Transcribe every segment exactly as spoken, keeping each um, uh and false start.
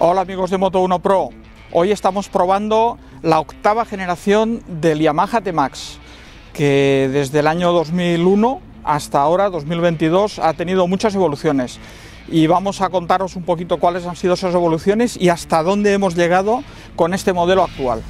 Hola amigos de Moto uno Pro, hoy estamos probando la octava generación del Yamaha T-Max, que desde el año dos mil uno hasta ahora, dos mil veintidós, ha tenido muchas evoluciones. Y vamos a contaros un poquito cuáles han sido esas evoluciones y hasta dónde hemos llegado con este modelo actual.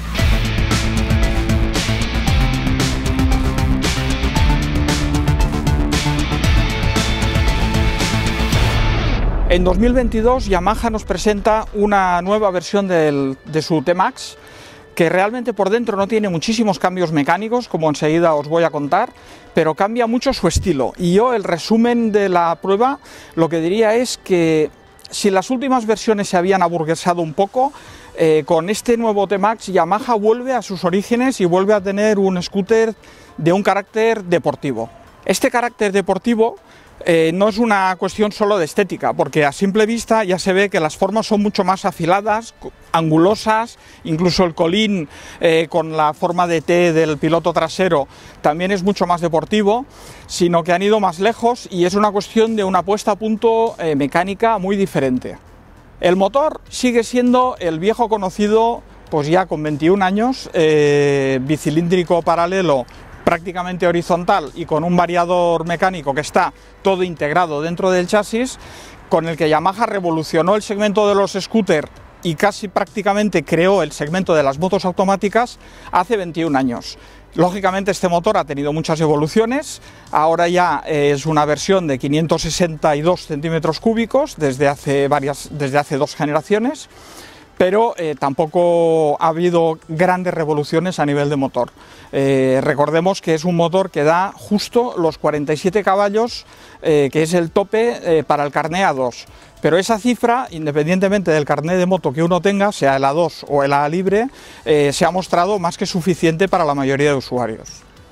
En dos mil veintidós Yamaha nos presenta una nueva versión del, de su T-Max, que realmente por dentro no tiene muchísimos cambios mecánicos, como enseguida os voy a contar, pero cambia mucho su estilo. Y yo, el resumen de la prueba, lo que diría es que si las últimas versiones se habían aburguesado un poco, eh, con este nuevo T-Max Yamaha vuelve a sus orígenes y vuelve a tener un scooter de un carácter deportivo. Este carácter deportivo Eh, no es una cuestión solo de estética, porque a simple vista ya se ve que las formas son mucho más afiladas, angulosas, incluso el colín eh, con la forma de T del piloto trasero también es mucho más deportivo, sino que han ido más lejos y es una cuestión de una puesta a punto eh, mecánica muy diferente. El motor sigue siendo el viejo conocido, pues ya con veintiún años, eh, bicilíndrico paralelo, prácticamente horizontal y con un variador mecánico que está todo integrado dentro del chasis, con el que Yamaha revolucionó el segmento de los scooters y casi prácticamente creó el segmento de las motos automáticas hace veintiún años. Lógicamente este motor ha tenido muchas evoluciones, ahora ya es una versión de quinientos sesenta y dos centímetros cúbicos desde hace, varias, desde hace dos generaciones, pero eh, tampoco ha habido grandes revoluciones a nivel de motor. Eh, recordemos que es un motor que da justo los cuarenta y siete caballos, eh, que es el tope eh, para el carné A dos, pero esa cifra, independientemente del carné de moto que uno tenga, sea el A dos o el A libre, eh, se ha mostrado más que suficiente para la mayoría de usuarios.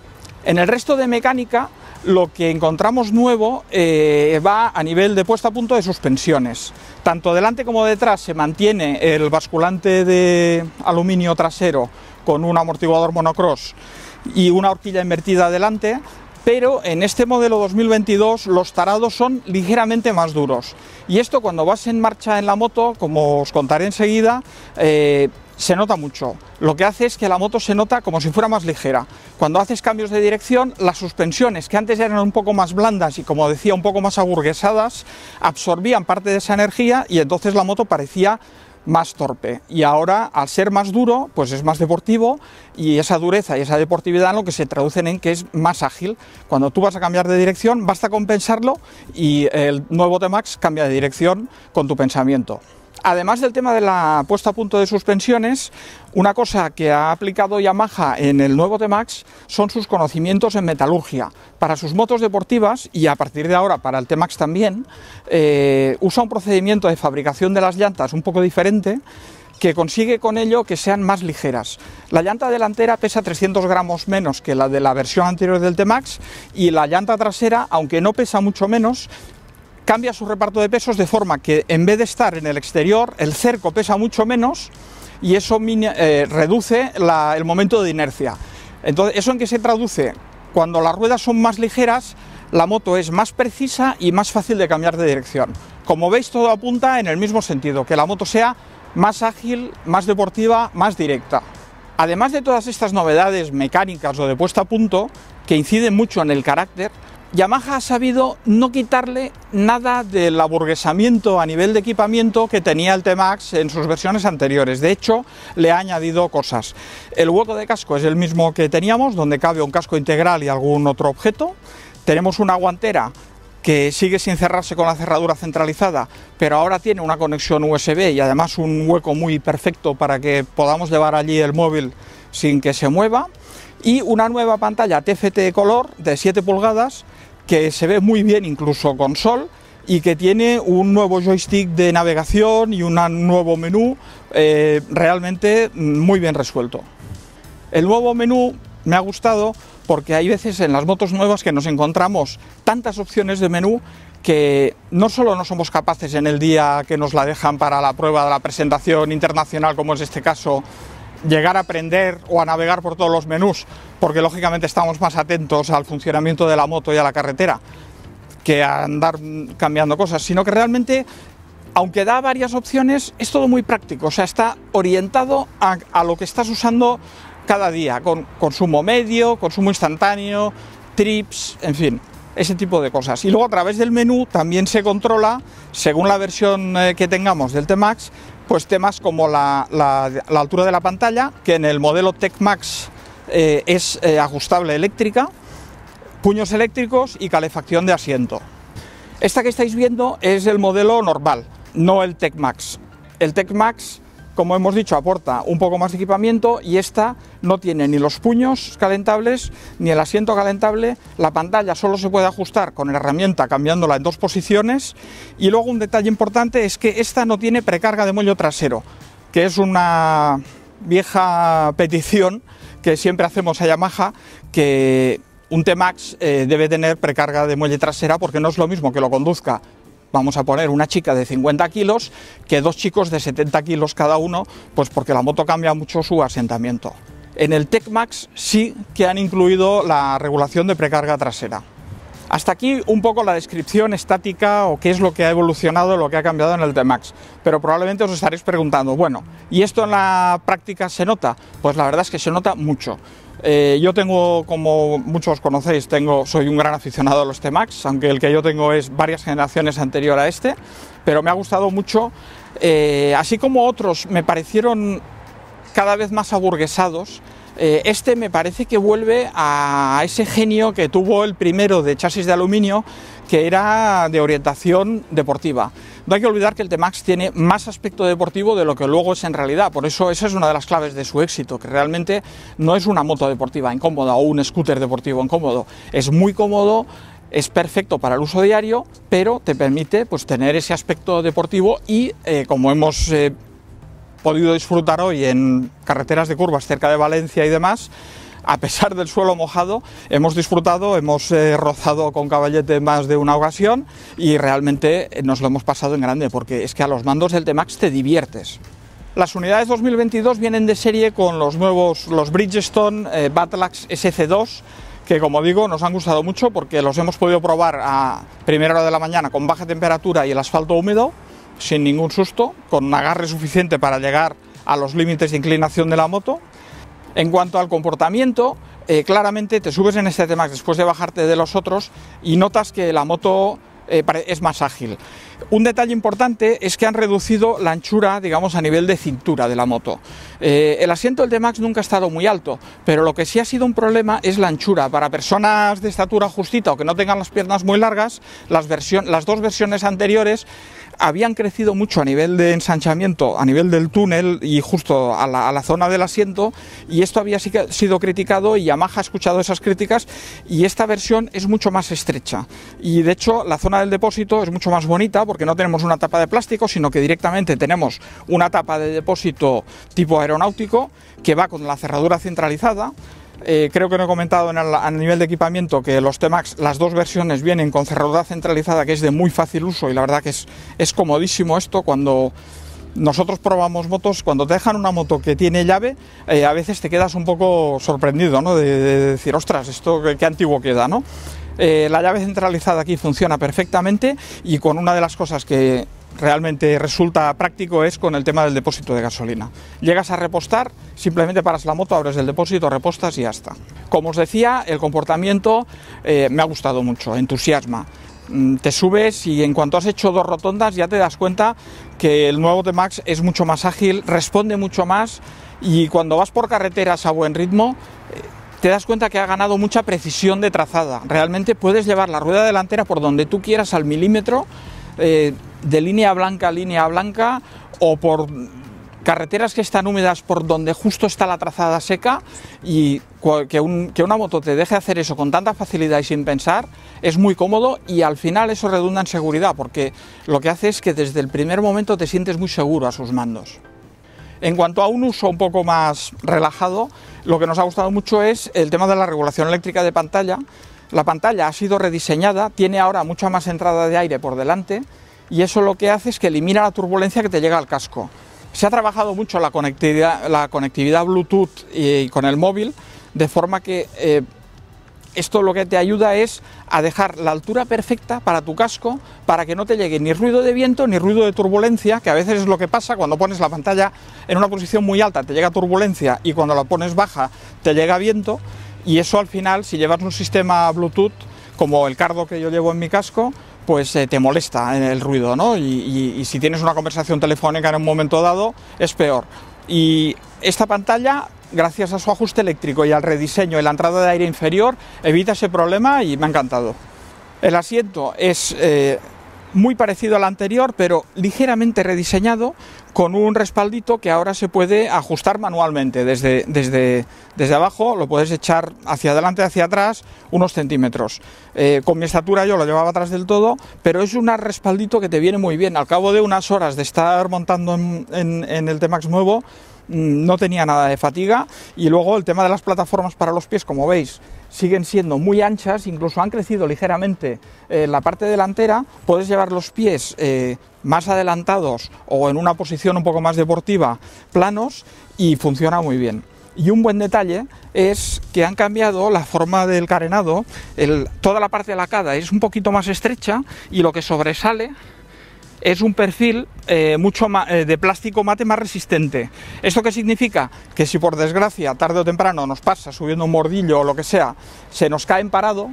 En el resto de mecánica, lo que encontramos nuevo eh, va a nivel de puesta a punto de suspensiones. Tanto delante como detrás se mantiene el basculante de aluminio trasero con un amortiguador monocross y una horquilla invertida delante, pero en este modelo dos mil veintidós los tarados son ligeramente más duros. Y esto, cuando vas en marcha en la moto, como os contaré enseguida, eh, se nota mucho. Lo que hace es que la moto se nota como si fuera más ligera. Cuando haces cambios de dirección, las suspensiones, que antes eran un poco más blandas y, como decía, un poco más aburguesadas, absorbían parte de esa energía y entonces la moto parecía más torpe. Y ahora, al ser más duro, pues es más deportivo, y esa dureza y esa deportividad lo que se traducen en que es más ágil. Cuando tú vas a cambiar de dirección, basta con pensarlo y el nuevo T-Max cambia de dirección con tu pensamiento. Además del tema de la puesta a punto de suspensiones, una cosa que ha aplicado Yamaha en el nuevo T-Max son sus conocimientos en metalurgia. Para sus motos deportivas, y a partir de ahora para el T-Max también, eh, usa un procedimiento de fabricación de las llantas un poco diferente, que consigue con ello que sean más ligeras. La llanta delantera pesa trescientos gramos menos que la de la versión anterior del T-Max, y la llanta trasera, aunque no pesa mucho menos, cambia su reparto de pesos de forma que, en vez de estar en el exterior, el cerco pesa mucho menos y eso eh, reduce la, el momento de inercia. Entonces, ¿eso en qué se traduce? Cuando las ruedas son más ligeras, la moto es más precisa y más fácil de cambiar de dirección. Como veis, todo apunta en el mismo sentido, que la moto sea más ágil, más deportiva, más directa. Además de todas estas novedades mecánicas o de puesta a punto, que inciden mucho en el carácter, Yamaha ha sabido no quitarle nada del aburguesamiento a nivel de equipamiento que tenía el T-Max en sus versiones anteriores. De hecho, le ha añadido cosas. El hueco de casco es el mismo que teníamos, donde cabe un casco integral y algún otro objeto. Tenemos una guantera que sigue sin cerrarse con la cerradura centralizada, pero ahora tiene una conexión U S B y además un hueco muy perfecto para que podamos llevar allí el móvil sin que se mueva. Y una nueva pantalla T F T Color de siete pulgadas, que se ve muy bien incluso con sol, y que tiene un nuevo joystick de navegación y un nuevo menú eh, realmente muy bien resuelto. El nuevo menú me ha gustado porque hay veces en las motos nuevas que nos encontramos tantas opciones de menú que no solo no somos capaces en el día que nos la dejan para la prueba de la presentación internacional, como es este caso, llegar a aprender o a navegar por todos los menús, porque lógicamente estamos más atentos al funcionamiento de la moto y a la carretera que a andar cambiando cosas, sino que realmente aunque da varias opciones, es todo muy práctico, o sea, está orientado a, a lo que estás usando cada día, con consumo medio, consumo instantáneo, trips, en fin, ese tipo de cosas. Y luego a través del menú también se controla, según la versión eh, que tengamos del T-Max, pues temas como la, la, la altura de la pantalla, que en el modelo Tech-Max eh, es eh, ajustable eléctrica, puños eléctricos y calefacción de asiento. Esta que estáis viendo es el modelo normal, no el Tech-Max. El Tech-Max, como hemos dicho, aporta un poco más de equipamiento y esta no tiene ni los puños calentables ni el asiento calentable. La pantalla solo se puede ajustar con la herramienta cambiándola en dos posiciones, y luego un detalle importante es que esta no tiene precarga de muelle trasero, que es una vieja petición que siempre hacemos a Yamaha, que un T-Max eh, debe tener precarga de muelle trasera, porque no es lo mismo que lo conduzca, vamos a poner, una chica de cincuenta kilos que dos chicos de setenta kilos cada uno, pues porque la moto cambia mucho su asentamiento. En el Tech-Max sí que han incluido la regulación de precarga trasera. Hasta aquí un poco la descripción estática o qué es lo que ha evolucionado, lo que ha cambiado en el T-Max. Pero probablemente os estaréis preguntando, bueno, ¿y esto en la práctica se nota? Pues la verdad es que se nota mucho. Eh, yo tengo, como muchos conocéis, tengo, soy un gran aficionado a los T-Max, aunque el que yo tengo es varias generaciones anterior a este, pero me ha gustado mucho, eh, así como otros me parecieron cada vez más aburguesados. Eh, este me parece que vuelve a ese genio que tuvo el primero de chasis de aluminio, que era de orientación deportiva. No hay que olvidar que el T-Max tiene más aspecto deportivo de lo que luego es en realidad, por eso esa es una de las claves de su éxito, que realmente no es una moto deportiva incómoda o un scooter deportivo incómodo, es muy cómodo, es perfecto para el uso diario, pero te permite pues tener ese aspecto deportivo y eh, como hemos eh, podido disfrutar hoy en carreteras de curvas cerca de Valencia y demás, a pesar del suelo mojado, hemos disfrutado, hemos eh, rozado con caballete más de una ocasión y realmente nos lo hemos pasado en grande, porque es que a los mandos del T-Max te diviertes. Las unidades dos mil veintidós vienen de serie con los nuevos, los Bridgestone eh, Battlax S C dos, que como digo nos han gustado mucho porque los hemos podido probar a primera hora de la mañana con baja temperatura y el asfalto húmedo, sin ningún susto, con un agarre suficiente para llegar a los límites de inclinación de la moto. En cuanto al comportamiento, eh, claramente te subes en este T-Max después de bajarte de los otros y notas que la moto eh, es más ágil. Un detalle importante es que han reducido la anchura, digamos, a nivel de cintura de la moto. Eh, el asiento del T-Max nunca ha estado muy alto, pero lo que sí ha sido un problema es la anchura. Para personas de estatura justita o que no tengan las piernas muy largas, las, versiones, las dos versiones anteriores habían crecido mucho a nivel de ensanchamiento, a nivel del túnel y justo a la, a la zona del asiento, y esto había sido criticado y Yamaha ha escuchado esas críticas, y esta versión es mucho más estrecha y de hecho la zona del depósito es mucho más bonita porque no tenemos una tapa de plástico, sino que directamente tenemos una tapa de depósito tipo aeronáutico que va con la cerradura centralizada. Eh, creo que no he comentado en el, a nivel de equipamiento que los T-Max, las dos versiones vienen con cerradura centralizada, que es de muy fácil uso, y la verdad que es, es comodísimo esto. Cuando nosotros probamos motos, cuando te dejan una moto que tiene llave, eh, a veces te quedas un poco sorprendido, ¿no? de, de decir, ostras, esto qué, qué antiguo queda, ¿no? Eh, la llave centralizada aquí funciona perfectamente, y con una de las cosas que realmente resulta práctico es con el tema del depósito de gasolina. Llegas a repostar, simplemente paras la moto, abres el depósito, repostas y ya está. Como os decía, el comportamiento eh, me ha gustado mucho, entusiasma. Te subes y en cuanto has hecho dos rotondas ya te das cuenta que el nuevo T-Max es mucho más ágil, responde mucho más, y cuando vas por carreteras a buen ritmo te das cuenta que ha ganado mucha precisión de trazada. Realmente puedes llevar la rueda delantera por donde tú quieras al milímetro, eh, de línea blanca a línea blanca, o por carreteras que están húmedas por donde justo está la trazada seca, y que, un, que una moto te deje hacer eso con tanta facilidad y sin pensar es muy cómodo, y al final eso redunda en seguridad, porque lo que hace es que desde el primer momento te sientes muy seguro a sus mandos. En cuanto a un uso un poco más relajado, lo que nos ha gustado mucho es el tema de la regulación eléctrica de pantalla. La pantalla ha sido rediseñada, tiene ahora mucha más entrada de aire por delante, y eso lo que hace es que elimina la turbulencia que te llega al casco. Se ha trabajado mucho la conectividad, la conectividad Bluetooth y, y con el móvil, de forma que eh, esto lo que te ayuda es a dejar la altura perfecta para tu casco, para que no te llegue ni ruido de viento ni ruido de turbulencia, que a veces es lo que pasa cuando pones la pantalla en una posición muy alta, te llega turbulencia, y cuando la pones baja te llega viento, y eso al final, si llevas un sistema Bluetooth como el Cardo que yo llevo en mi casco, pues eh, te molesta el ruido, ¿no? Y, y, y si tienes una conversación telefónica en un momento dado, es peor. Y esta pantalla, gracias a su ajuste eléctrico y al rediseño y la entrada de aire inferior, evita ese problema y me ha encantado. El asiento es eh, muy parecido al anterior, pero ligeramente rediseñado, con un respaldito que ahora se puede ajustar manualmente. Desde, desde, desde abajo lo puedes echar hacia adelante, hacia atrás, unos centímetros. Eh, con mi estatura yo lo llevaba atrás del todo, pero es un respaldito que te viene muy bien. Al cabo de unas horas de estar montando en, en, en el T-Max nuevo, no tenía nada de fatiga. Y luego el tema de las plataformas para los pies, como veis, siguen siendo muy anchas, incluso han crecido ligeramente en la parte delantera. Puedes llevar los pies eh, más adelantados o en una posición un poco más deportiva, planos, y funciona muy bien. Y un buen detalle es que han cambiado la forma del carenado. El, toda la parte de la lacada es un poquito más estrecha y lo que sobresale es un perfil eh, mucho más, eh, de plástico mate más resistente. ¿Esto qué significa? Que si por desgracia tarde o temprano nos pasa subiendo un bordillo o lo que sea, se nos cae en parado,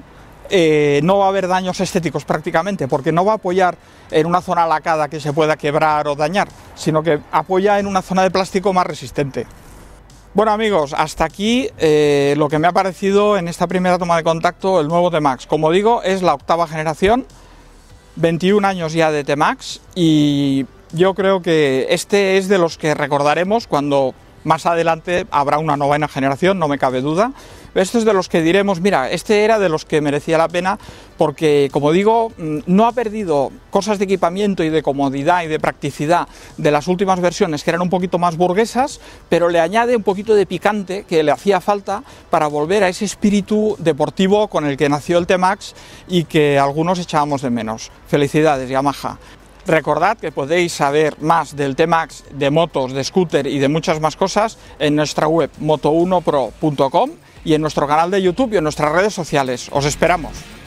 eh, no va a haber daños estéticos prácticamente, porque no va a apoyar en una zona lacada que se pueda quebrar o dañar, sino que apoya en una zona de plástico más resistente. Bueno amigos, hasta aquí eh, lo que me ha parecido en esta primera toma de contacto el nuevo T-Max. Como digo, es la octava generación, veintiún años ya de T-Max, y yo creo que este es de los que recordaremos cuando más adelante habrá una novena generación, no me cabe duda. Este es de los que diremos, mira, este era de los que merecía la pena, porque, como digo, no ha perdido cosas de equipamiento y de comodidad y de practicidad de las últimas versiones, que eran un poquito más burguesas, pero le añade un poquito de picante que le hacía falta para volver a ese espíritu deportivo con el que nació el T-Max y que algunos echábamos de menos. Felicidades, Yamaha. Recordad que podéis saber más del T-Max, de motos, de scooter y de muchas más cosas en nuestra web moto uno pro punto com y en nuestro canal de YouTube y en nuestras redes sociales. Os esperamos.